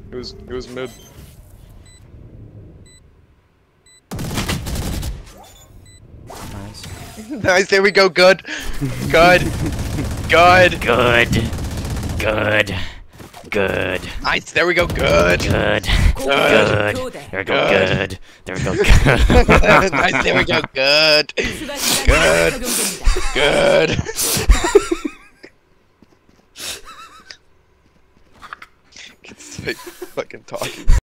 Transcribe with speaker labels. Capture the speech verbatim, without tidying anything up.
Speaker 1: It was it was mid.
Speaker 2: Nice.
Speaker 1: Nice, there we go, good. Good. Good.
Speaker 3: Good. Good. Good.
Speaker 1: Nice, there we go, good.
Speaker 3: Good.
Speaker 1: Good.
Speaker 3: Good. There we go. Good. There we go. Good.
Speaker 1: Nice, there we go, good. Good. Good. It's like fucking talking.